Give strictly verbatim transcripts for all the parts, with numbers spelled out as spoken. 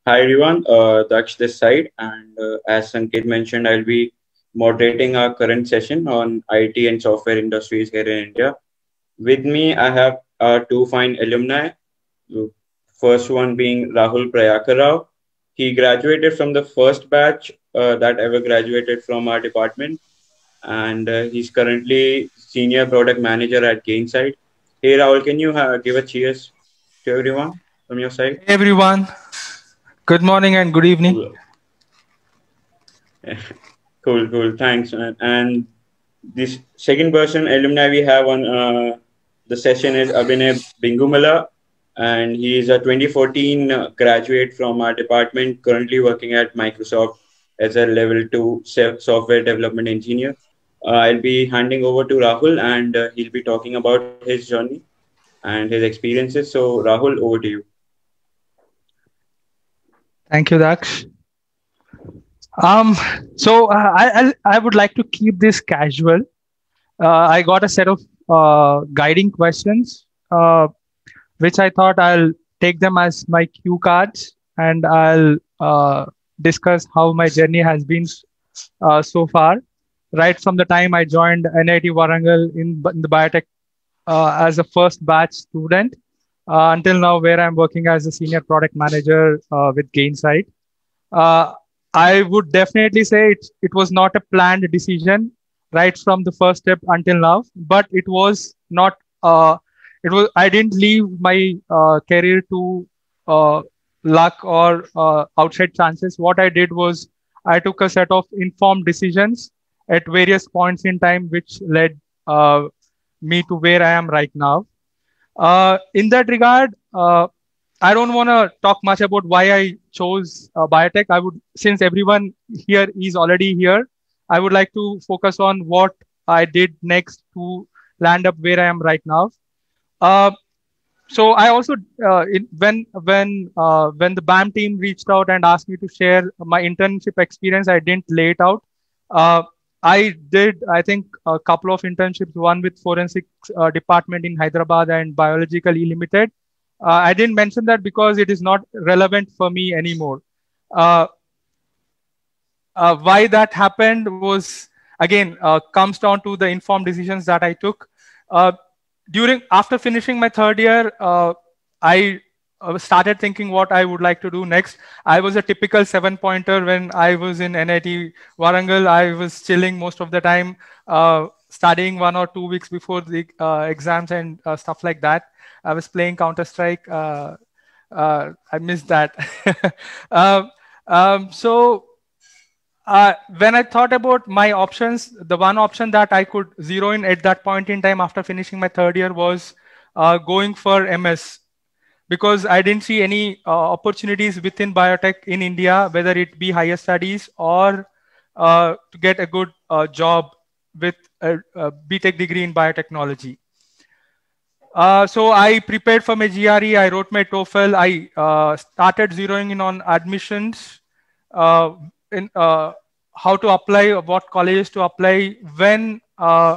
Hi everyone, uh, Daksh this side, and uh, as Sanket mentioned, I'll be moderating our current session on I T and software industries here in India. With me, I have uh, two fine alumni. The First one being Rahul Prayakar Rao. He graduated from the first batch uh, that ever graduated from our department, and uh, he's currently senior product manager at Gainsight. Hey Rahul, can you uh, give a cheers to everyone from your side? Hey everyone, good morning and good evening. Cool. Cool, cool. Thanks. And, and this second person alumni we have on uh, the session is Abhinay Bingumala, and he is a twenty fourteen uh, graduate from our department, currently working at Microsoft as a level two se- software development engineer. Uh, I'll be handing over to Rahul, and uh, he'll be talking about his journey and his experiences. So, Rahul, over to you. Thank you, Daksh. Um, so uh, I, I I would like to keep this casual. Uh, I got a set of uh, guiding questions, uh, which I thought I'll take them as my cue cards, and I'll uh, discuss how my journey has been uh, so far, right from the time I joined N I T Warangal in, in the biotech uh, as a first batch student uh, until now, where I'm working as a senior product manager uh, with Gainsight. Uh, I would definitely say it, it was not a planned decision right from the first step until now, but it was not, uh, it was, I didn't leave my uh, career to uh, luck or uh, outside chances. What I did was I took a set of informed decisions at various points in time, which led uh, me to where I am right now. Uh, in that regard, uh, I don't want to talk much about why I chose uh, biotech. I would, since everyone here is already here, I would like to focus on what I did next to land up where I am right now. Uh, so I also, uh, in, when when uh, when the B A M team reached out and asked me to share my internship experience, I didn't lay it out. Uh, I did, I think, a couple of internships, one with forensics uh, department in Hyderabad and Biological E Limited. Uh, I didn't mention that because it is not relevant for me anymore. Uh, uh, why that happened was, again, uh, comes down to the informed decisions that I took. Uh, during after finishing my third year, uh, I uh, started thinking what I would like to do next. I was a typical seven pointer when I was in N I T Warangal. I was chilling most of the time, uh, studying one or two weeks before the uh, exams and uh, stuff like that. I was playing Counter Strike. Uh, uh, I missed that. uh, um, so uh, when I thought about my options, the one option that I could zero in at that point in time after finishing my third year was uh, going for M S, because I didn't see any uh, opportunities within biotech in India, whether it be higher studies or uh, to get a good uh, job with a, a B Tech degree in biotechnology. Uh, so I prepared for my G R E. I wrote my TOEFL. I uh, started zeroing in on admissions, uh, in uh, how to apply, what colleges to apply. When uh,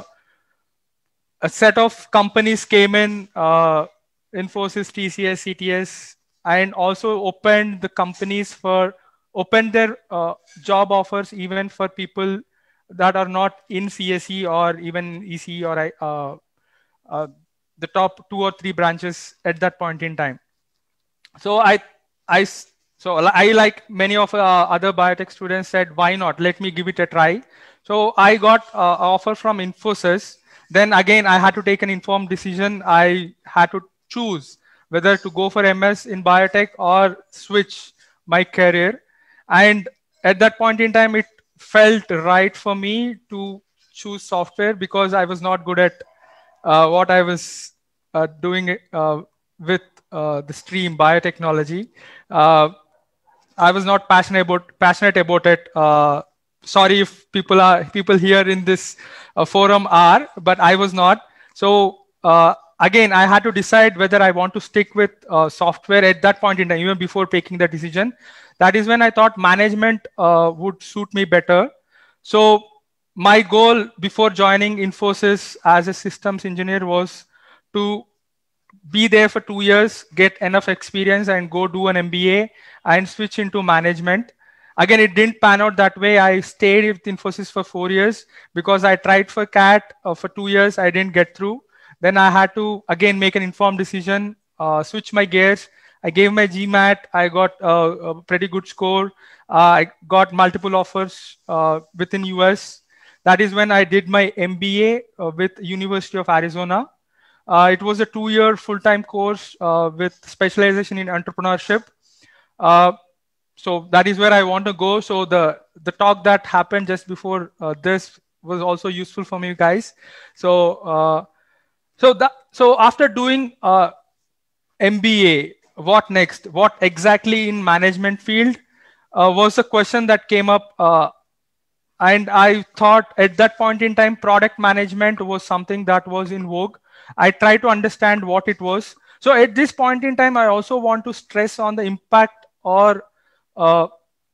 a set of companies came in, uh, Infosys, T C S, C T S, and also opened the companies for opened their uh, job offers even for people that are not in C S E or even E C E or I. Uh, uh, the top two or three branches at that point in time. So I, I, so I, like many of uh, other biotech students, said, why not? Let me give it a try. So I got uh, an offer from Infosys. Then again, I had to take an informed decision. I had to choose whether to go for M S in biotech or switch my career. And at that point in time, it felt right for me to choose software because I was not good at uh, what I was uh, doing uh, with uh, the stream biotechnology. Uh, I was not passionate about passionate about it. Uh, sorry if people are people here in this uh, forum are, but I was not. So uh, again, I had to decide whether I want to stick with uh, software at that point in time, even before taking the decision. That is when I thought management uh, would suit me better. So my goal before joining Infosys as a systems engineer was to be there for two years, get enough experience, and go do an M B A and switch into management. Again, it didn't pan out that way. I stayed with Infosys for four years because I tried for C A T uh, for two years. I didn't get through. Then I had to again make an informed decision, uh, switch my gears. I gave my GMAT. I got uh, a pretty good score. Uh, I got multiple offers uh, within U S. That is when I did my M B A uh, with University of Arizona. Uh, it was a two-year full-time course uh, with specialization in entrepreneurship. Uh, so that is where I want to go. So the the talk that happened just before uh, this was also useful for me, guys. So uh, so that so after doing uh, M B A, what next? What exactly in management field uh, was a question that came up. Uh, and I thought at that point in time, product management was something that was in vogue. I tried to understand what it was. So at this point in time, I also want to stress on the impact or uh,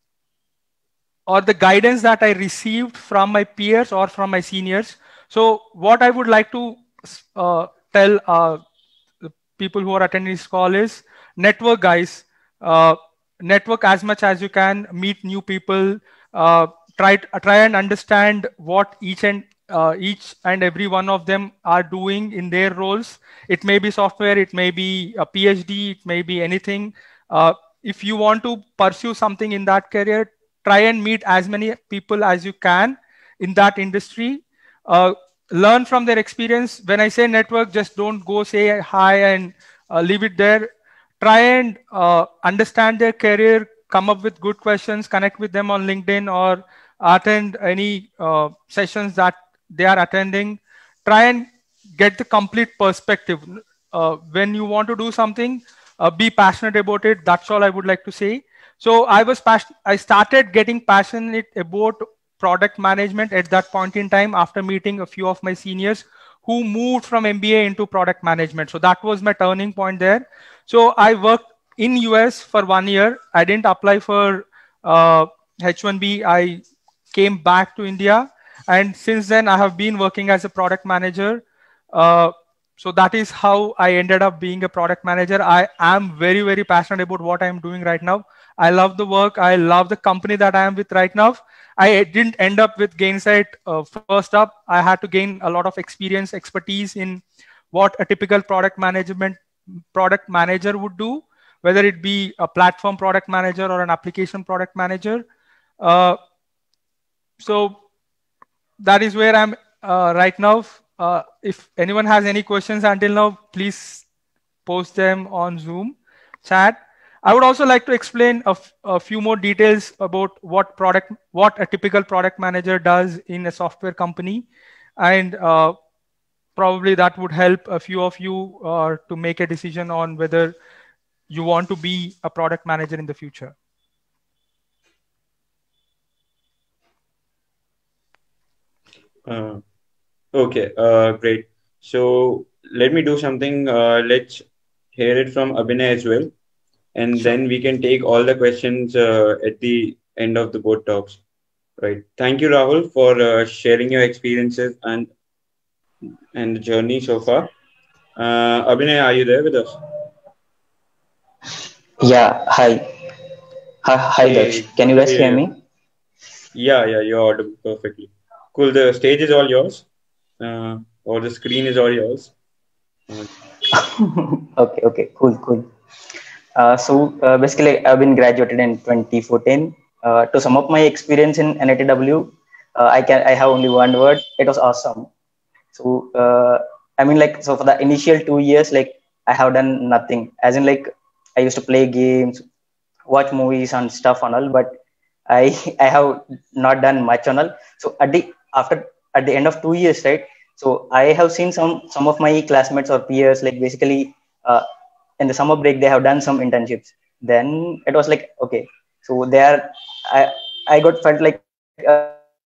or the guidance that I received from my peers or from my seniors. So what I would like to uh, tell uh, the people who are attending this call is network, guys. Uh, network as much as you can, meet new people, uh, try, try and understand what each and uh, each and every one of them are doing in their roles. It may be software, it may be a PhD, it may be anything. Uh, if you want to pursue something in that career, try and meet as many people as you can in that industry. Uh, learn from their experience. When I say network, just don't go say hi and uh, leave it there. Try and uh, understand their career, come up with good questions, connect with them on LinkedIn or attend any uh, sessions that they are attending. Try and get the complete perspective. Uh, when you want to do something, uh, be passionate about it. That's all I would like to say. So I was passionate. I started getting passionate about product management at that point in time after meeting a few of my seniors who moved from M B A into product management. So that was my turning point there. So I worked in U S for one year. I didn't apply for uh, H one B. I came back to India. And since then, I have been working as a product manager. Uh, so that is how I ended up being a product manager. I am very, very passionate about what I'm doing right now. I love the work. I love the company that I am with right now. I didn't end up with Gainsight uh, first up. I had to gain a lot of experience, expertise in what a typical product management product manager would do, whether it be a platform product manager or an application product manager. Uh, so that is where I'm uh, right now. Uh, if anyone has any questions until now, please post them on Zoom chat. I would also like to explain a, a few more details about what product, what a typical product manager does in a software company. And uh, probably that would help a few of you uh, to make a decision on whether you want to be a product manager in the future. Uh, okay, uh, great. So let me do something. Uh, let's hear it from Abhinay as well. And sure. Then we can take all the questions uh, at the end of the board talks. Right. Thank you, Rahul, for uh, sharing your experiences and and the journey so far. Uh, Abhinay, are you there with us? Yeah. Hi. Hi, hi Hey, Daksh. Can you guys hear me? Yeah, yeah, you're audible perfectly. Cool. The stage is all yours, uh, or the screen is all yours. Uh, okay. Okay. Cool. Cool. Uh, so uh, basically, I've been graduated in twenty fourteen. Uh, to sum up my experience in N I T W, uh, I can I have only one word. It was awesome. So uh, I mean, like, so for the initial two years, like I have done nothing. As in, like, I used to play games, watch movies and stuff and all, but I I have not done much on all. So at the after at the end of two years, right? So I have seen some some of my classmates or peers, like basically. Uh, in the summer break they have done some internships. Then it was like, okay, so they are i i got felt like uh,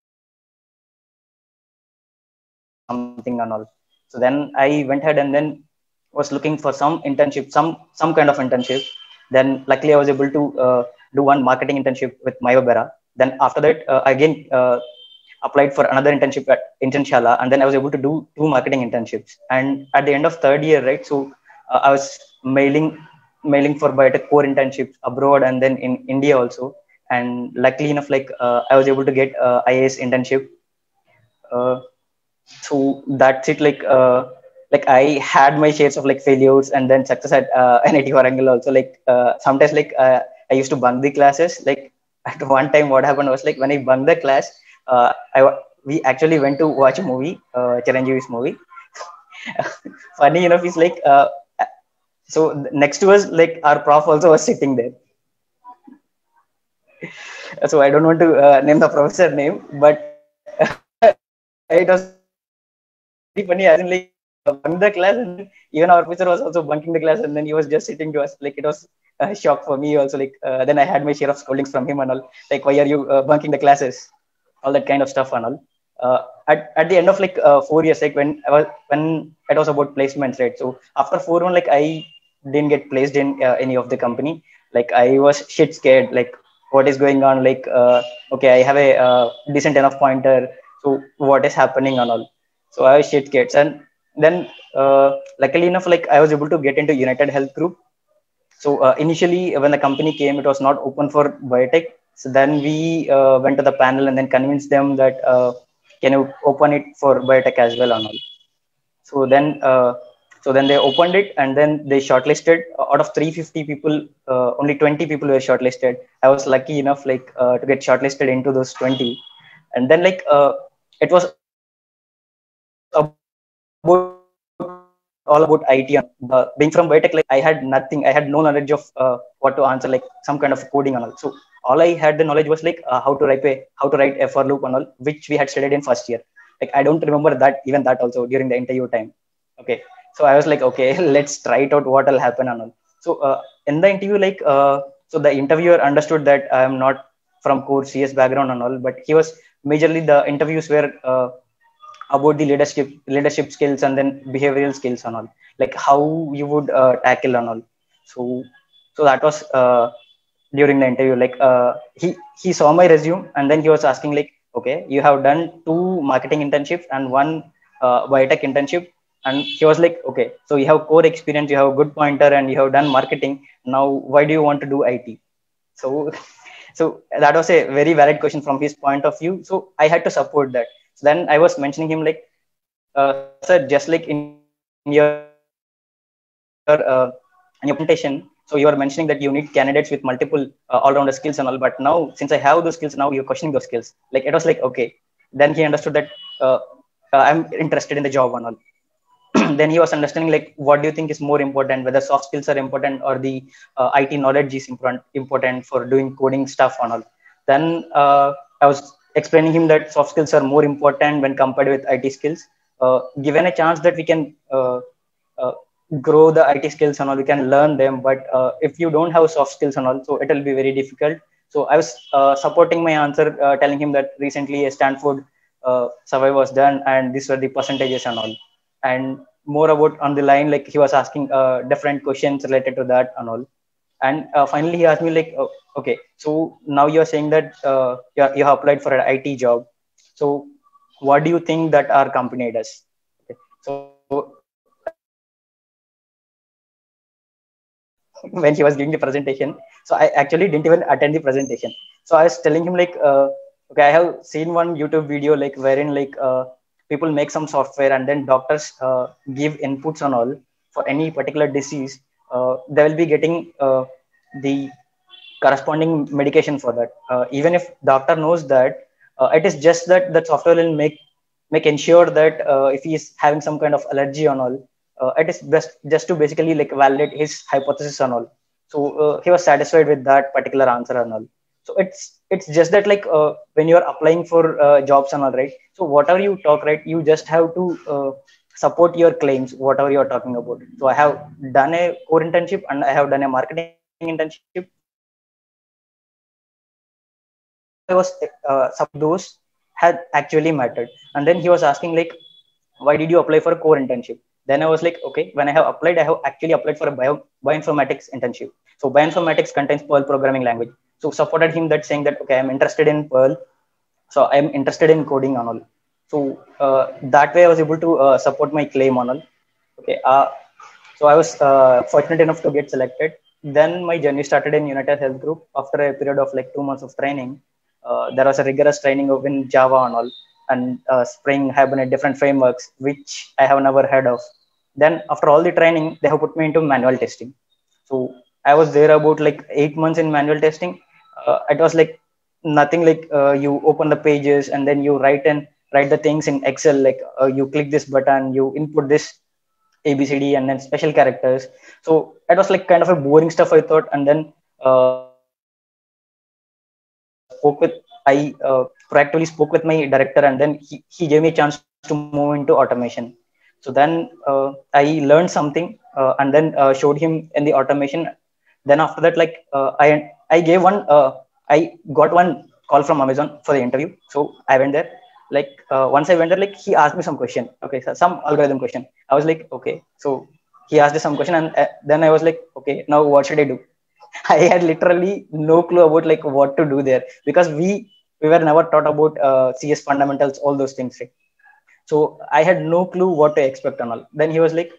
something and all. So then I went ahead and then was looking for some internship, some some kind of internship. Then luckily I was able to uh, do one marketing internship with Myobera. Then after that uh, again uh, applied for another internship at Internshala, and then I was able to do two marketing internships. And at the end of third year, right, so uh, I was mailing mailing for biotech core internships abroad and then in India also. And luckily enough, like uh, I was able to get uh, I A S internship. Uh, so that's it. Like uh, like I had my shares of like failures and then success at uh, N I T Warangal also. Like uh, sometimes like uh, I used to bunk the classes. Like at one time, what happened was like when I bunked the class, uh, I wa- we actually went to watch a movie, uh, Chiranjeevi's movie. Funny enough, is like uh, so next to us, like our prof also was sitting there. So I don't want to uh, name the professor name, but it was very funny. As in, like uh, bunk the class, and even our professor was also bunking the class, and then he was just sitting to us. Like it was a shock for me also. Like uh, then I had my share of scoldings from him and all. Like why are you uh, bunking the classes? All that kind of stuff and all. Uh, at, at the end of like uh, four years, like when I was when it was about placements, right? So after four one, like I didn't get placed in uh, any of the company. Like I was shit scared. Like what is going on? Like uh, okay, I have a uh, decent enough pointer. So what is happening and all? So I was shit scared. And then uh, luckily enough, like I was able to get into United Health Group. So uh, initially, when the company came, it was not open for biotech. So then we uh, went to the panel and then convinced them that uh, can you open it for biotech as well or not. So then, uh, so then they opened it and then they shortlisted. Out of three hundred fifty people, uh, only twenty people were shortlisted. I was lucky enough like uh, to get shortlisted into those twenty. And then like uh, it was about all about I T. Uh, being from biotech, like I had nothing. I had no knowledge of uh, what to answer, like some kind of coding and all. So all I had the knowledge was like uh, how to write a how to write a for loop and all, which we had studied in first year. Like I don't remember that even that also during the interview time. Okay, so I was like, okay, let's try it out. What will happen and all. So uh, in the interview, like uh, so the interviewer understood that I am not from core C S background and all, but he was majorly the interviews were. Uh, about the leadership leadership skills and then behavioral skills and all, like how you would uh, tackle and all. So so that was uh, during the interview. Like uh, he he saw my resume and then he was asking like, okay, you have done two marketing internships and one uh, biotech internship. And he was like, okay, so you have core experience, you have a good pointer, and you have done marketing. Now why do you want to do I T? So so that was a very valid question from his point of view. So I had to support that. So then I was mentioning him like, uh, sir, just like in your uh, in your presentation, so you are mentioning that you need candidates with multiple uh, all-rounder skills and all. But now, since I have those skills, now you're questioning those skills. Like it was like, okay. Then he understood that uh, uh, I'm interested in the job and all. Then he was understanding like, what do you think is more important, whether soft skills are important or the uh, I T knowledge is important important for doing coding stuff and all. Then uh, I was explaining him that soft skills are more important when compared with I T skills. Uh, given a chance that we can uh, uh, grow the I T skills and all, we can learn them. But uh, if you don't have soft skills and all, so it will be very difficult. So I was uh, supporting my answer, uh, telling him that recently a Stanford uh, survey was done and these were the percentages and all. And more about on the line, like he was asking uh, different questions related to that and all. And uh, finally he asked me like, oh, okay, so now you're saying that uh, you, you have applied for an I T job. So what do you think that our company does? Okay. So when he was giving the presentation, so I actually didn't even attend the presentation. So I was telling him like, uh, okay, I have seen one YouTube video like wherein like uh, people make some software and then doctors uh, give inputs and all for any particular disease. Uh, they will be getting uh, the corresponding medication for that. Uh, even if doctor knows that uh, it is just that that software will make make ensure that uh, if he is having some kind of allergy and all, uh, it is best just to basically like validate his hypothesis and all. So uh, he was satisfied with that particular answer and all. So it's it's just that like uh, when you are applying for uh, jobs and all, right? So whatever you talk, right, you just have to uh, support your claims, whatever you are talking about. So I have done a core internship and I have done a marketing internship. I was uh, some of those had actually mattered. And then he was asking like, why did you apply for a core internship? Then I was like, okay, when I have applied, I have actually applied for a bio, bioinformatics internship. So bioinformatics contains Perl programming language. So supported him that saying that, okay, I'm interested in Perl. So I'm interested in coding and all. So uh, that way I was able to uh, support my claim on all. Okay. Uh, So I was uh, fortunate enough to get selected. Then my journey started in United Health Group. After a period of like two months of training, uh, there was a rigorous training of in Java and all, and uh, Spring, Hibernate, different frameworks, which I have never heard of. Then after all the training, they have put me into manual testing. So I was there about like eight months in manual testing. Uh, it was like nothing like uh, you open the pages and then you write and write the things in Excel. Like uh, you click this button, you input this A B C D and then special characters. So it was like kind of a boring stuff, I thought. And then uh, spoke with I uh, proactively spoke with my director, and then he, he gave me a chance to move into automation. So then uh, I learned something uh, and then uh, showed him in the automation. Then after that, like uh, I I gave one uh, I got one call from Amazon for the interview. So I went there. Like uh, once I went there, like he asked me some question. Okay, so some algorithm question. I was like, okay. So he asked me some question, and uh, then I was like, okay, now what should I do? I had literally no clue about like what to do there, because we we were never taught about uh, C S fundamentals, all those things. Right? So I had no clue what to expect and all. Then he was like,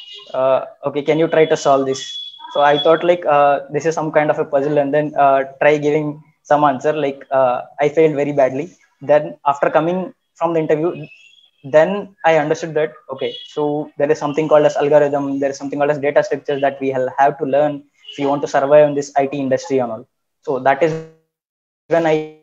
uh, okay, can you try to solve this? So I thought like uh, this is some kind of a puzzle, and then uh, try giving some answer. Like uh, I failed very badly. Then after coming from the interview, then I understood that, okay, so there is something called as algorithm, there is something called as data structures that we have to learn if you want to survive in this I T industry and all. So that is when I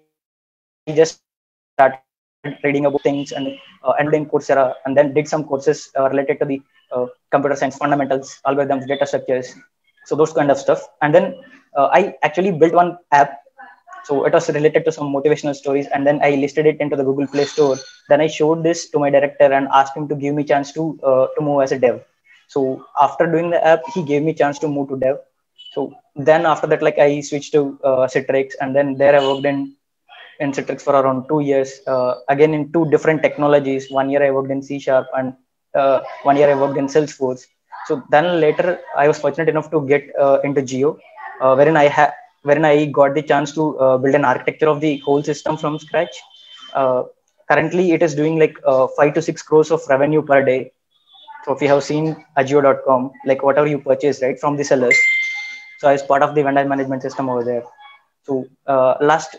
just started reading about things and uh, enrolled in Coursera, and then did some courses uh, related to the uh, computer science fundamentals, algorithms, data structures, so those kind of stuff. And then uh, I actually built one app. So it was related to some motivational stories, and then I listed it into the Google Play Store. Then I showed this to my director and asked him to give me chance to uh, to move as a dev. So after doing the app, he gave me chance to move to dev. So then after that, like I switched to uh, Citrix, and then there I worked in in Citrix for around two years. Uh, again in two different technologies. One year I worked in C Sharp, and uh, one year I worked in Salesforce. So then later I was fortunate enough to get uh, into Geo, uh, wherein I had wherein I got the chance to uh, build an architecture of the whole system from scratch. Uh, currently, it is doing like uh, five to six crores of revenue per day. So if you have seen Ajio dot com, like whatever you purchase, right, from the sellers. So I was part of the vendor management system over there. So uh, last,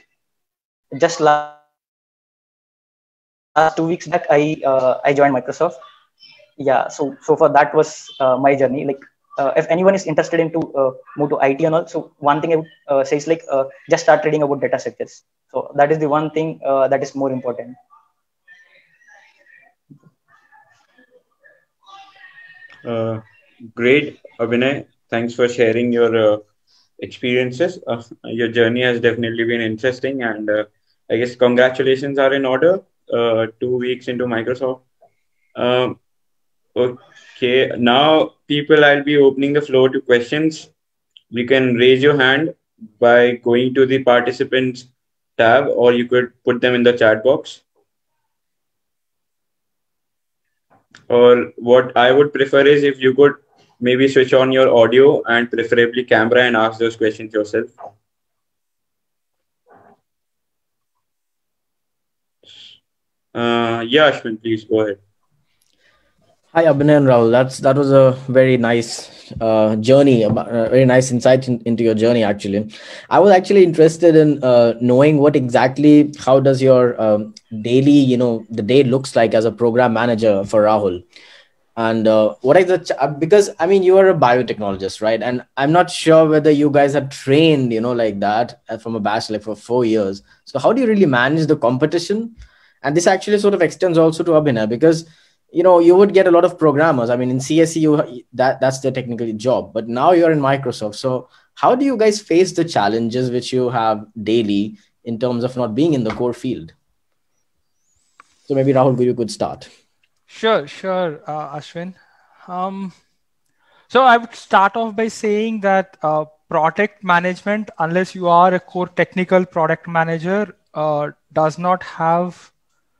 just last two weeks back, I uh, I joined Microsoft. Yeah, so so far that was uh, my journey. Like uh, if anyone is interested into uh, move to I T and all, so one thing I would uh, say is like uh, just start reading about data structures. So that is the one thing uh, that is more important. Uh, great, Abhinay. Thanks for sharing your uh, experiences. Uh, your journey has definitely been interesting, and uh, I guess congratulations are in order. Uh, two weeks into Microsoft. Um, okay, now people, I'll be opening the floor to questions. You can raise your hand by going to the participants tab, or you could put them in the chat box. Or what I would prefer is if you could maybe switch on your audio and preferably camera and ask those questions yourself. Uh, yeah, Ashwin, please go ahead. Hi, Abhinay and Rahul. That's that was a very nice uh, journey, a uh, very nice insight in, into your journey. Actually, I was actually interested in uh, knowing what exactly, how does your um, daily, you know, the day looks like as a program manager for Rahul, and uh, what is the ch- because I mean you are a biotechnologist, right? And I'm not sure whether you guys have trained, you know, like that from a bachelor for four years. So how do you really manage the competition? And this actually sort of extends also to Abhinay, because you know, you would get a lot of programmers. I mean, in C S E, you that that's the technical job, but now you're in Microsoft. So how do you guys face the challenges which you have daily in terms of not being in the core field? So maybe Rahul, you could start. Sure, sure, uh, Ashwin. Um, so I would start off by saying that uh, product management, unless you are a core technical product manager, uh, does not have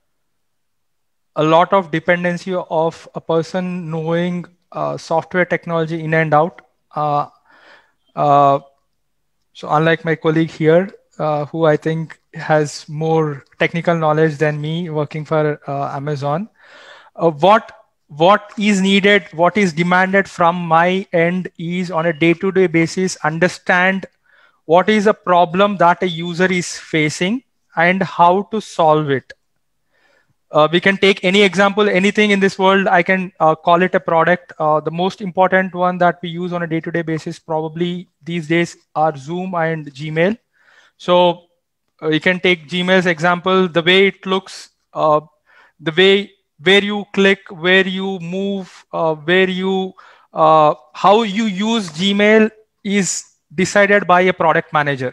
a lot of dependency of a person knowing uh, software technology in and out. Uh, uh, so unlike my colleague here, uh, who I think has more technical knowledge than me working for uh, Amazon, uh, what what is needed, what is demanded from my end is on a day-to-day basis, understand what is a problem that a user is facing and how to solve it. Uh, we can take any example, anything in this world, I can uh, call it a product. Uh, the most important one that we use on a day-to-day basis probably these days are Zoom and Gmail. So uh, you can take Gmail's example, the way it looks, uh, the way where you click, where you move, uh, where you, uh, how you use Gmail is decided by a product manager.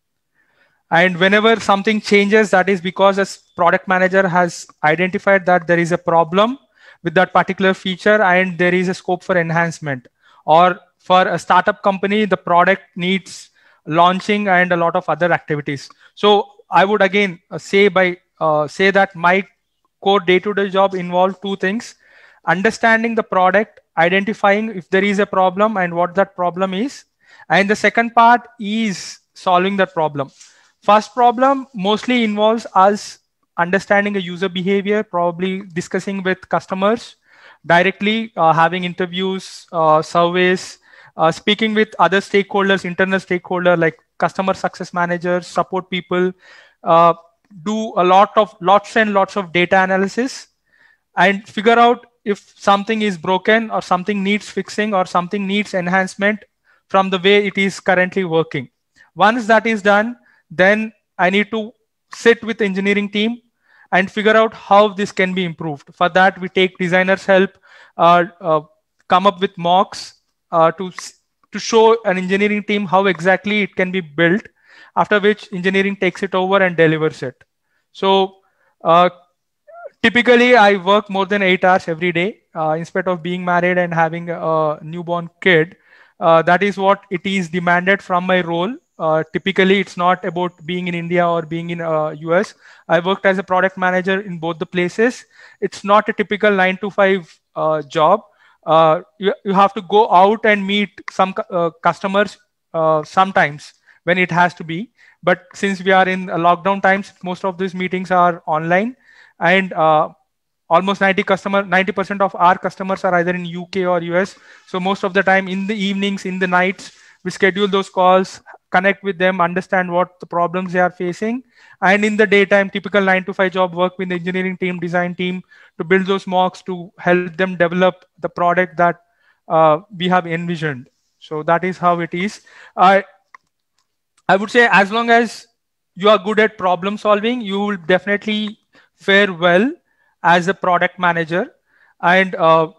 And whenever something changes, that is because a product manager has identified that there is a problem with that particular feature and there is a scope for enhancement. Or for a startup company, the product needs launching and a lot of other activities. So I would again uh, say by uh, say that my core day-to-day job involves two things: understanding the product, identifying if there is a problem and what that problem is, and the second part is solving that problem. First problem mostly involves us understanding a user behavior, probably discussing with customers directly, uh, having interviews, uh, surveys, uh, speaking with other stakeholders, internal stakeholders like customer success managers, support people, uh, do a lot of lots and lots of data analysis and figure out if something is broken or something needs fixing or something needs enhancement from the way it is currently working. Once that is done, then I need to sit with the engineering team and figure out how this can be improved. For that, we take designers' help, uh, uh, come up with mocks uh, to, to show an engineering team how exactly it can be built, after which engineering takes it over and delivers it. So uh, typically, I work more than eight hours every day. Uh, instead of being married and having a newborn kid, uh, that is what it is demanded from my role. Uh, typically, it's not about being in India or being in uh, U S. I worked as a product manager in both the places. It's not a typical nine to five uh, job. Uh, you, you have to go out and meet some uh, customers uh, sometimes when it has to be. But since we are in uh, lockdown times, most of these meetings are online, and uh, almost ninety customer, ninety percent of our customers are either in U K or U S. So most of the time in the evenings, in the nights, we schedule those calls, connect with them, understand what the problems they are facing. And in the daytime, typical nine to five job, work with the engineering team, design team to build those mocks to help them develop the product that uh, we have envisioned. So that is how it is. I, I would say as long as you are good at problem solving, you will definitely fare well as a product manager. And uh,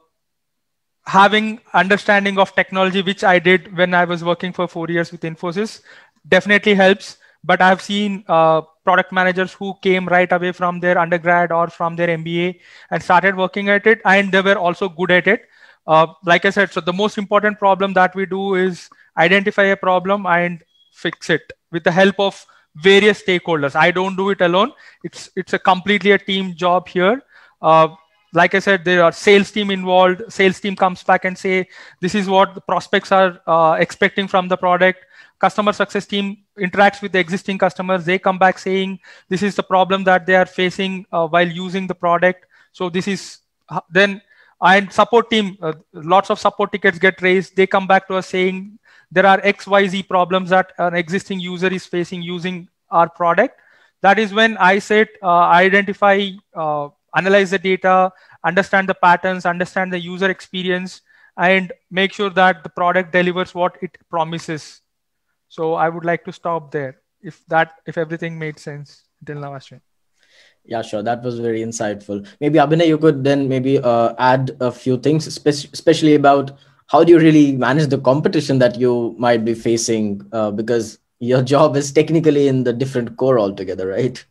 having understanding of technology, which I did when I was working for four years with Infosys, definitely helps. But I've seen uh, product managers who came right away from their undergrad or from their M B A and started working at it, and they were also good at it. Uh, like I said, so the most important problem that we do is identify a problem and fix it with the help of various stakeholders. I don't do it alone. It's it's a completely a team job here. Uh, like I said, there are sales team involved. Sales team comes back and say, this is what the prospects are uh, expecting from the product. Customer success team interacts with the existing customers. They come back saying, this is the problem that they are facing uh, while using the product. So this is then, and support team, uh, lots of support tickets get raised. They come back to us saying, there are X Y Z problems that an existing user is facing using our product. That is when I sit, uh, identify, uh, analyze the data, understand the patterns, understand the user experience, and make sure that the product delivers what it promises. So I would like to stop there. If that, if everything made sense till now, Ashwin. Yeah, sure. That was very insightful. Maybe Abhinay, you could then maybe uh, add a few things, especially about how do you really manage the competition that you might be facing, uh, because your job is technically in the different core altogether, right?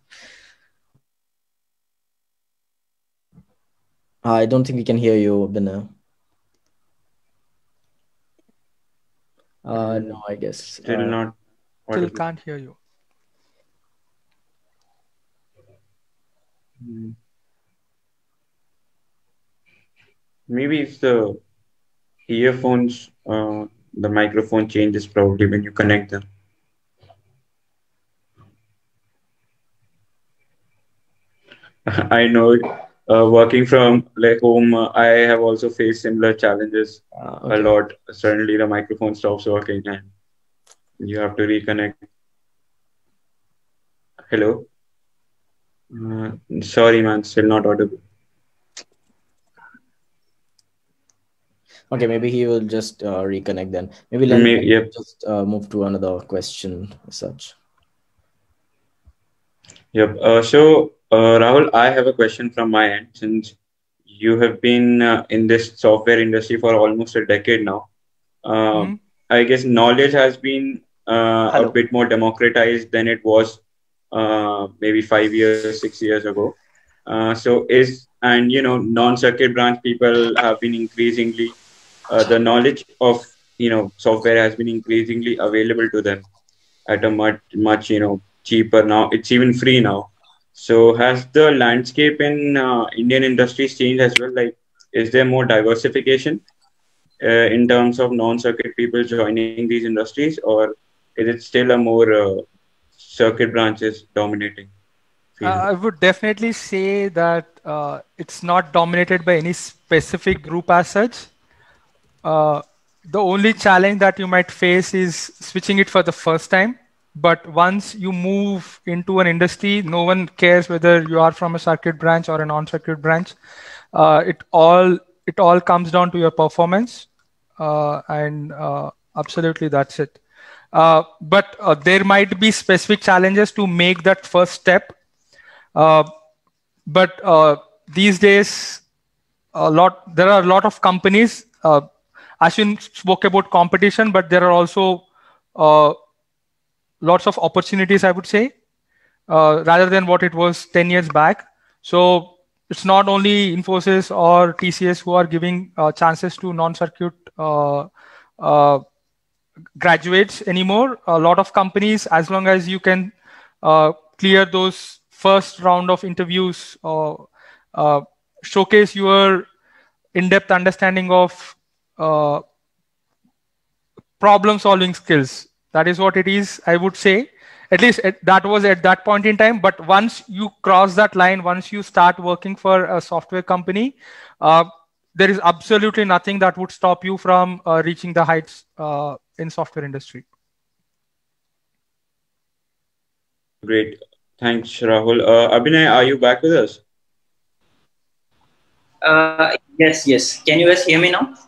I don't think we can hear you, Abhinay. Uh, no, I guess. Still uh, not. Still can't hear you. Maybe it's the earphones, uh, the microphone changes probably when you connect them. I know uh, working from like home, uh, I have also faced similar challenges Uh, a okay. lot. Suddenly the microphone stops working and you have to reconnect. Hello. Uh, sorry, man, still not audible. Okay, maybe he will just uh, reconnect then. Maybe let May, let me yep, just uh, move to another question as such. yep. Uh, so, uh, Rahul, I have a question from my end. Since you have been uh, in this software industry for almost a decade now, uh, Hmm. I guess knowledge has been uh, a Hello. bit more democratized than it was uh, maybe five years, six years ago. Uh, so is and you know non-circuit branch people have been increasingly uh, the knowledge of you know software has been increasingly available to them at a much much you know cheaper now. It's even free now. So has the landscape in uh, Indian industries changed as well? Like, is there more diversification uh, in terms of non-circuit people joining these industries, or is it still a more uh, circuit branches dominating Uh, field? I would definitely say that uh, it's not dominated by any specific group as such. Uh, the only challenge that you might face is switching it for the first time. But once you move into an industry, no one cares whether you are from a circuit branch or a non-circuit branch. Uh, it all it all comes down to your performance, uh, and uh, absolutely that's it. Uh, but uh, there might be specific challenges to make that first step. Uh, but uh, these days, a lot there are a lot of companies. Uh, Ashwin spoke about competition, but there are also uh, lots of opportunities, I would say, uh, rather than what it was ten years back. So it's not only Infosys or T C S who are giving uh, chances to non-circuit uh, uh, graduates anymore. A lot of companies, as long as you can uh, clear those first round of interviews, or uh, showcase your in-depth understanding of uh, problem solving skills. That is what it is, I would say. At least at, that was at that point in time. But once you cross that line, once you start working for a software company, uh, there is absolutely nothing that would stop you from uh, reaching the heights uh, in software industry. Great, thanks, Rahul. Uh, Abhinay, are you back with us? Uh, yes, yes. Can you guys hear me now?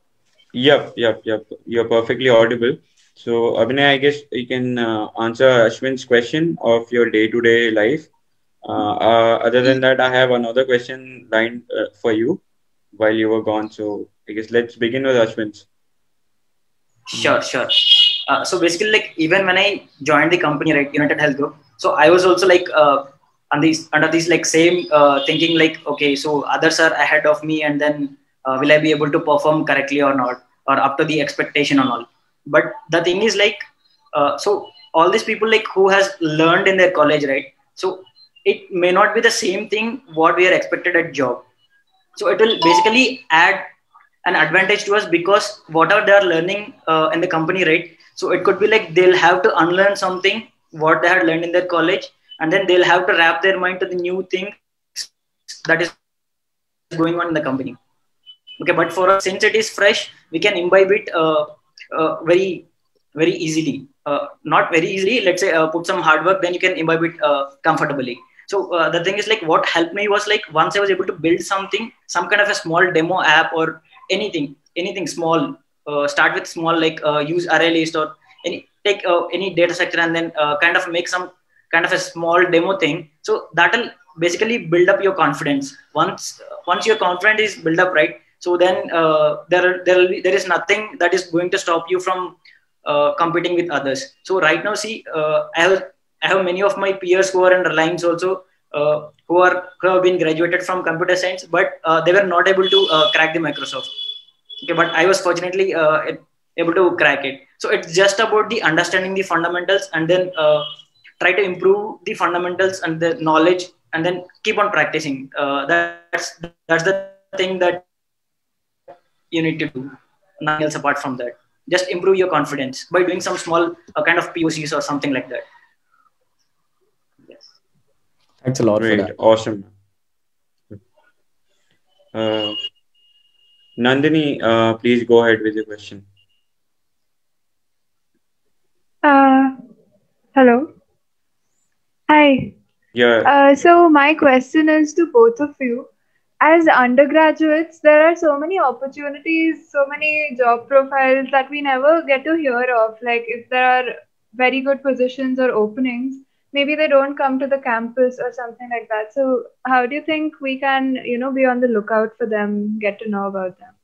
Yep, yep, yep. You're perfectly audible. So, Abhinay, I guess you can uh, answer Ashwin's question of your day-to-day life. Uh, uh, other than that, I have another question lined uh, for you while you were gone. So, I guess let's begin with Ashwin's. Sure, sure. Uh, so basically, like even when I joined the company, right, United Health Group, so I was also like uh, on these under these like same uh, thinking, like okay, so others are ahead of me, and then uh, will I be able to perform correctly or not, or up to the expectation and all. But the thing is like, uh, so all these people like who has learned in their college, right? So it may not be the same thing what we are expected at job. So it will basically add an advantage to us because whatever they are learning uh, in the company, right? So it could be like they'll have to unlearn something what they had learned in their college, and then they'll have to wrap their mind to the new things that is going on in the company. Okay, but for us, since it is fresh, we can imbibe it uh, uh, very, very easily. Uh, not very easily. Let's say uh, put some hard work, then you can imbibe it uh, comfortably. So uh, the thing is like what helped me was like once I was able to build something, some kind of a small demo app or anything, anything small. Uh, start with small, like uh, use array list or any take uh, any data structure and then uh, kind of make some kind of a small demo thing. So that will basically build up your confidence. Once once your confidence is built up, right? So then uh, there there will be, there is nothing that is going to stop you from uh, competing with others. So right now, see, uh, I have I have many of my peers who are in Reliance also, uh, who are who have been graduated from computer science, but uh, they were not able to uh, crack the Microsoft. Okay, but I was fortunately uh, able to crack it. So it's just about the understanding the fundamentals and then uh, try to improve the fundamentals and the knowledge and then keep on practicing. Uh, that's that's the thing that you need to do. Nothing else apart from that. Just improve your confidence by doing some small uh, kind of P O Cs or something like that. Yes. Thanks a lot for Great, that. awesome. Uh, Nandini, uh, please go ahead with your question. Uh, Hello. Hi. Yeah, Uh, so my question is to both of you. As undergraduates, there are so many opportunities, so many job profiles that we never get to hear of. Like if there are very good positions or openings, maybe they don't come to the campus or something like that. So how do you think we can, you know, be on the lookout for them, get to know about them?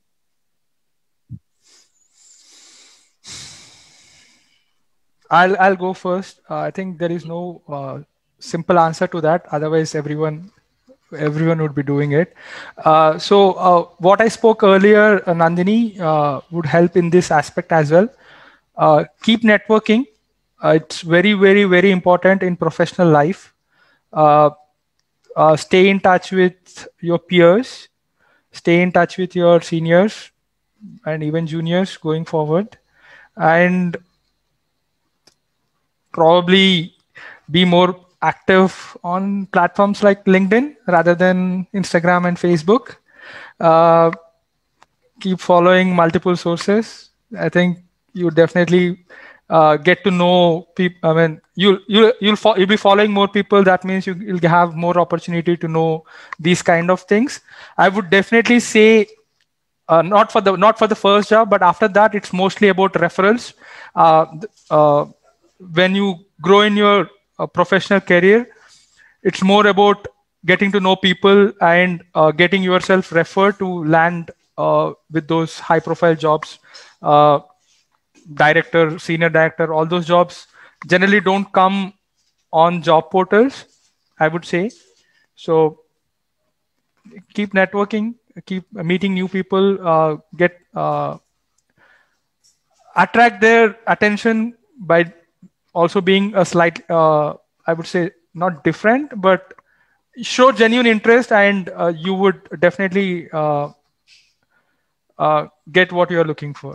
I'll I'll go first. Uh, I think there is no uh, simple answer to that. Otherwise, everyone everyone would be doing it. Uh, so uh, what I spoke earlier, uh, Nandini, uh, would help in this aspect as well. Uh, keep networking. Uh, it's very very very important in professional life. Uh, uh, stay in touch with your peers. Stay in touch with your seniors and even juniors going forward, and probably be more active on platforms like LinkedIn rather than Instagram and Facebook. Uh, keep following multiple sources. I think you definitely uh, get to know people. I mean, you you you'll fo- you'll be following more people. That means you, you'll have more opportunity to know these kind of things. I would definitely say uh, not for the not for the first job, but after that, it's mostly about referrals. Uh, th- uh, when you grow in your uh, professional career, it's more about getting to know people and uh, getting yourself referred to land uh, with those high profile jobs. Uh, Director, senior director, all those jobs generally don't come on job portals, I would say. So keep networking, keep meeting new people, uh, get uh, attract their attention by also being a slight, uh, I would say, not different, but show genuine interest, and uh, you would definitely uh, uh, get what you're looking for.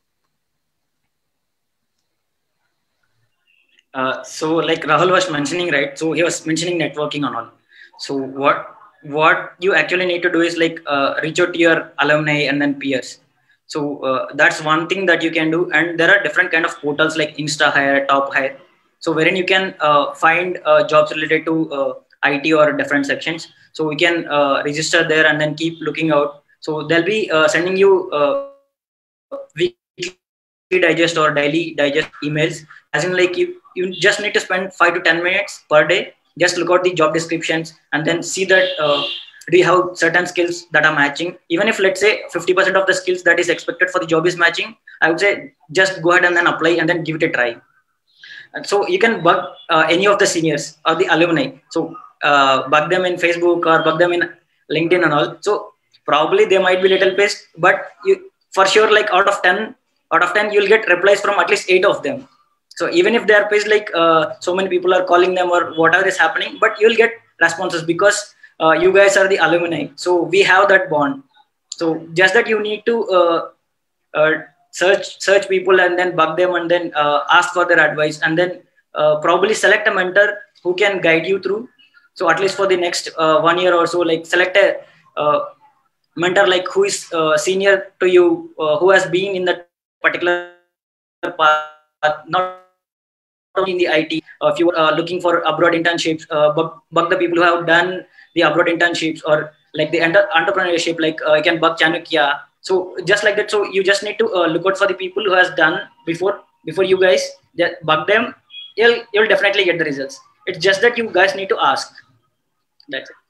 Uh, so like Rahul was mentioning, right? So he was mentioning networking and all. So what what you actually need to do is like uh, reach out to your alumni and then peers. So uh, that's one thing that you can do. And there are different kind of portals like Insta Hire, Top Hire. So wherein you can uh, find uh, jobs related to uh, I T or different sections. So we can uh, register there and then keep looking out. So they'll be uh, sending you uh, weekly digest or daily digest emails. As in like you, you just need to spend five to ten minutes per day. Just look out the job descriptions and then see that uh, do you have certain skills that are matching. Even if let's say fifty percent of the skills that is expected for the job is matching, I would say just go ahead and then apply and then give it a try. And so you can bug uh, any of the seniors or the alumni. So uh, bug them in Facebook or bug them in LinkedIn and all. So probably they might be little pissed, but you for sure like out of ten, out of ten you'll get replies from at least eight of them. So even if they are pissed, like uh, so many people are calling them or whatever is happening, but you'll get responses because uh, you guys are the alumni. So we have that bond. So just that you need to uh, uh, search search people and then bug them and then uh, ask for their advice and then uh, probably select a mentor who can guide you through. So at least for the next uh, one year or so, like select a uh, mentor like who is uh, senior to you, uh, who has been in that particular path, not only in the I T. Uh, if you are uh, looking for abroad internships, uh, bug, bug the people who have done the abroad internships or like the enter- entrepreneurship, like uh, you can bug Chanukya. So just like that, so you just need to uh, look out for the people who has done before before you guys. Just bug them, you'll you'll definitely get the results. It's just that you guys need to ask. That's it.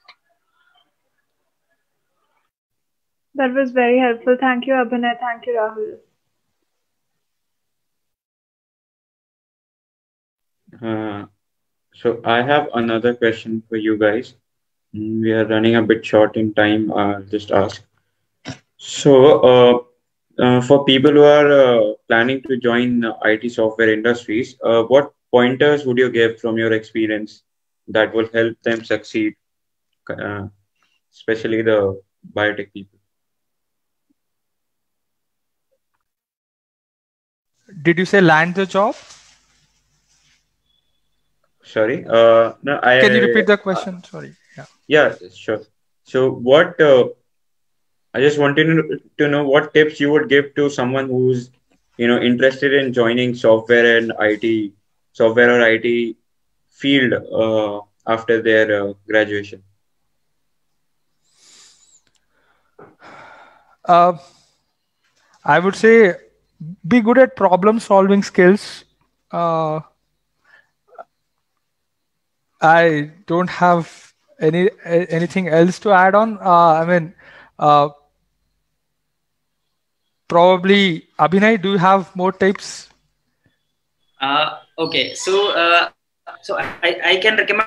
That was very helpful. Thank you, Abhinay. Thank you, Rahul. Uh, so I have another question for you guys. Mm, We are running a bit short in time. I'll just ask. So, uh, uh, for people who are uh, planning to join uh, I T software industries, uh, what pointers would you give from your experience that will help them succeed, uh, especially the biotech people? Did you say land the job? Sorry, uh, no, Can you repeat I, the uh, question? Sorry. Yeah. yeah, sure. So, what uh, I just wanted to to know what tips you would give to someone who's, you know, interested in joining software and I T, software or I T field uh, after their uh, graduation. Uh, I would say be good at problem solving skills. Uh, I don't have any a- anything else to add on. Uh, I mean, uh, probably Abhinay, do you have more tips? Uh, okay, so uh, so I, I can recommend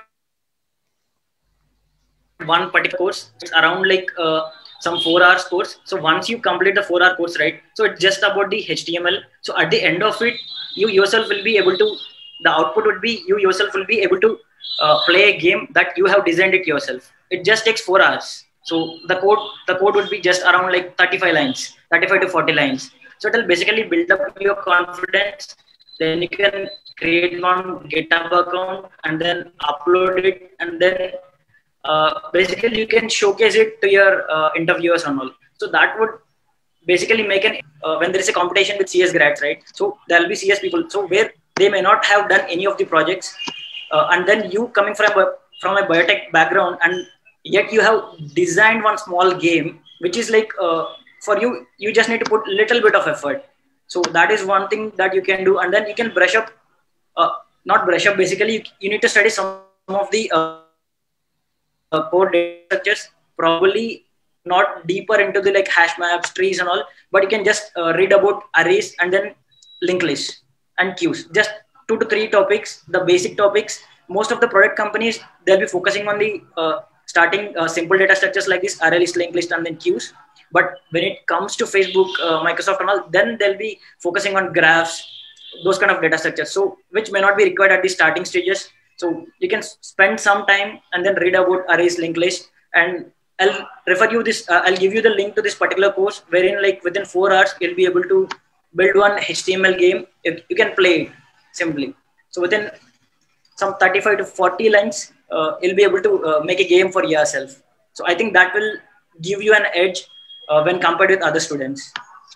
one particular course. It's around like uh, some four hours course. So once you complete the four hour course, right? So it's just about the H T M L. So at the end of it, you yourself will be able to. The output would be you yourself will be able to uh, play a game that you have designed it yourself. It just takes four hours. So the code the code would be just around like thirty-five lines, thirty-five to forty lines. So it will basically build up your confidence. Then you can create one GitHub account and then upload it, and then uh, basically you can showcase it to your uh, interviewers and all. So that would basically make an uh, when there is a competition with C S grads, right? So there will be C S people. So where they may not have done any of the projects, uh, and then you coming from a from a biotech background, and yet you have designed one small game, which is like uh, for you, you just need to put little bit of effort. So that is one thing that you can do, and then you can brush up, uh, not brush up. Basically, you, you need to study some of the uh, uh, core data structures, probably not deeper into the like hash maps, trees and all, but you can just uh, read about arrays and then linked lists and queues. Just two to three topics, the basic topics. Most of the product companies, they'll be focusing on the uh, starting uh, simple data structures like this, array list, linked list, and then queues. But when it comes to Facebook, uh, Microsoft and all, then they'll be focusing on graphs, those kind of data structures. So which may not be required at the starting stages. So you can spend some time and then read about arrays, linked list, and I'll refer you this. Uh, I'll give you the link to this particular course, wherein like within four hours you'll be able to build one H T M L game. If you can play it simply. So within some thirty-five to forty lines, uh, you'll be able to uh, make a game for yourself. So I think that will give you an edge uh, when compared with other students.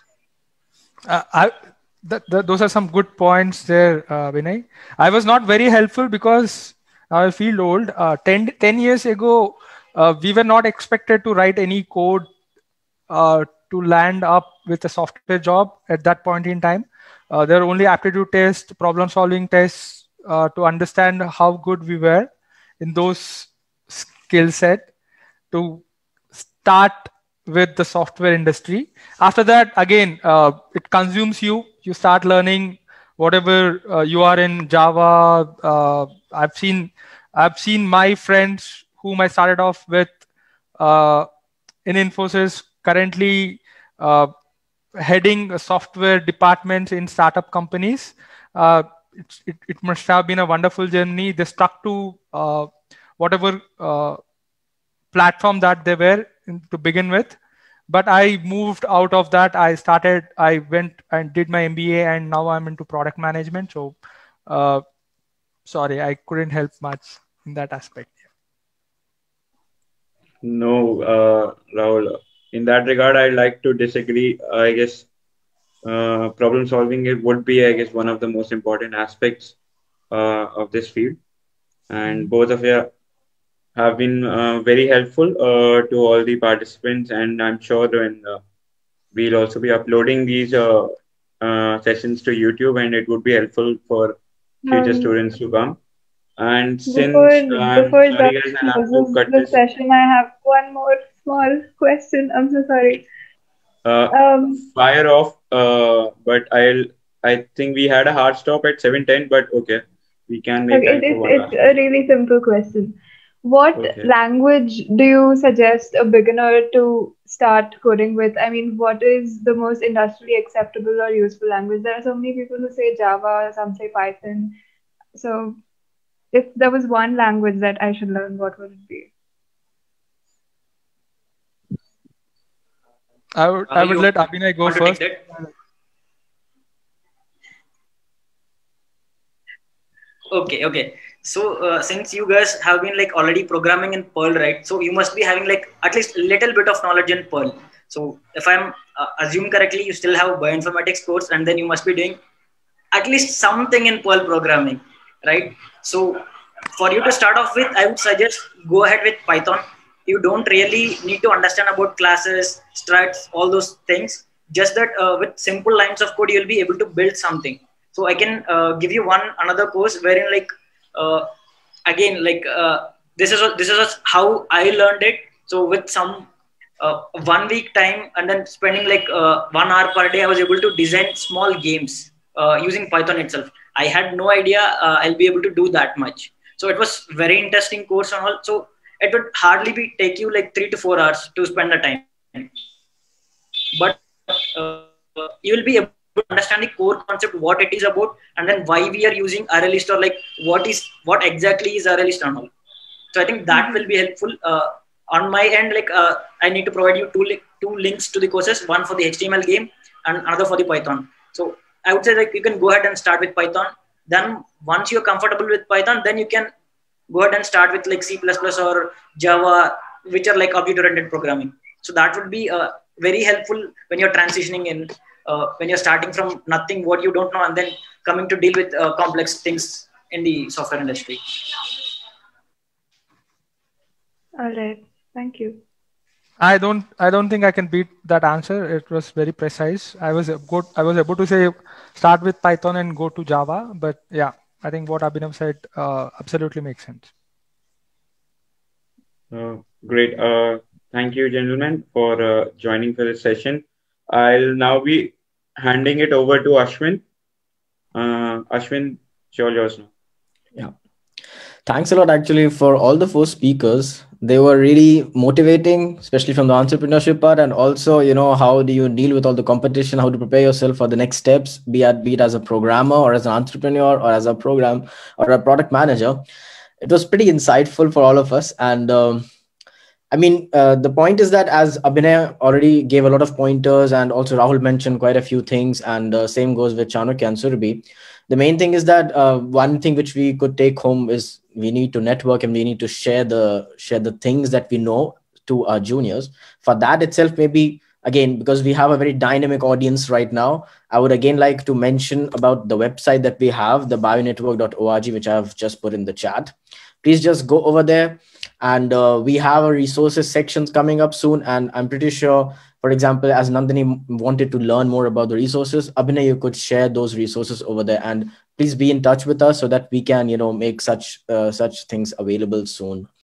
Uh, I, th- th- those are some good points there, uh, Vinay. I was not very helpful because I feel old. Uh, ten, ten years ago, uh, we were not expected to write any code uh, to land up with a software job at that point in time. Uh, there were only aptitude tests, problem solving tests uh, to understand how good we were in those skill set to start with the software industry. After that, again, uh, it consumes you. You start learning whatever uh, you are in Java. Uh, I've seen, I've seen my friends whom I started off with uh, in Infosys currently uh, heading software departments in startup companies. Uh, it, it, it must have been a wonderful journey. They stuck to uh, whatever uh, platform that they were in, to begin with. But I moved out of that. I started, I went and did my M B A, and now I'm into product management. So, uh, sorry, I couldn't help much in that aspect. No, uh, Rahul. In that regard, I'd like to disagree. I guess uh, problem solving it would be, I guess, one of the most important aspects uh, of this field, and both of you have been uh, very helpful uh, to all the participants, and I'm sure when uh, we'll also be uploading these uh, uh, sessions to YouTube, and it would be helpful for future Um, students to come. And since before uh, I'm before sorry Josh guys, I have to closes cut the this. session, I have one more small question. I'm so sorry. Uh, Um, fire off, uh, but I'll. I think we had a hard stop at seven ten, but okay, we can make okay, time it, for it, one it's last. a really simple question. What Okay. language do you suggest a beginner to start coding with? I mean, what is the most industrially acceptable or useful language? There are so many people who say Java, some say Python. So, if there was one language that I should learn, what would it be? I would, I Rahul, would you let Abhinay go want to take first. that? Okay, okay. So uh, since you guys have been like already programming in Perl, right? So you must be having like at least a little bit of knowledge in Perl. So if I'm uh, assume correctly, you still have bioinformatics course, and then you must be doing at least something in Perl programming, right? So for you to start off with, I would suggest go ahead with Python. You don't really need to understand about classes, structs, all those things. Just that uh, with simple lines of code, you'll be able to build something. So I can uh, give you one another course wherein like uh, again like uh, this is this is how I learned it. So with some uh, one week time and then spending like uh, one hour per day, I was able to design small games uh, using Python itself. I had no idea uh, I'll be able to do that much. So it was very interesting course and all. So it would hardly be take you like three to four hours to spend the time. But uh, you will be able to understand the core concept, what it is about, and then why we are using ArrayList, or like what is what exactly is ArrayList and all. So I think that will be helpful. Uh, on my end, like uh, I need to provide you two li- two links to the courses, one for the H T M L game and another for the Python. So I would say like you can go ahead and start with Python. Then once you're comfortable with Python, then you can go ahead and start with like C plus plus or Java, which are like object-oriented programming. So that would be uh, very helpful when you're transitioning in, uh, when you're starting from nothing, what you don't know, and then coming to deal with uh, complex things in the software industry. All right. Thank you. I don't I don't think I can beat that answer. It was very precise. I was good. I was able to say start with Python and go to Java, but yeah, I think what Abhinav said uh, absolutely makes sense. Uh, great. Uh, thank you, gentlemen, for uh, joining for this session. I'll now be handing it over to Ashwin. Uh, Ashwin, it's all yours now. Yeah. Thanks a lot, actually, for all the four speakers. They were really motivating, especially from the entrepreneurship part, and also, you know, how do you deal with all the competition, how to prepare yourself for the next steps, be it, be it as a programmer or as an entrepreneur or as a program or a product manager. It was pretty insightful for all of us. And um, I mean, uh, the point is that as Abhinay already gave a lot of pointers, and also Rahul mentioned quite a few things, and uh, same goes with Chanukya and Surabhi. The main thing is that uh, one thing which we could take home is we need to network, and we need to share the share the things that we know to our juniors. For that itself, maybe again, because we have a very dynamic audience right now, I would again like to mention about the website that we have, the bionetwork dot org, which I've just put in the chat. Please just go over there. And uh, we have a resources sections coming up soon. And I'm pretty sure, for example, as Nandini wanted to learn more about the resources, Abhinay, you could share those resources over there. And please be in touch with us so that we can, you know, make such uh, such things available soon.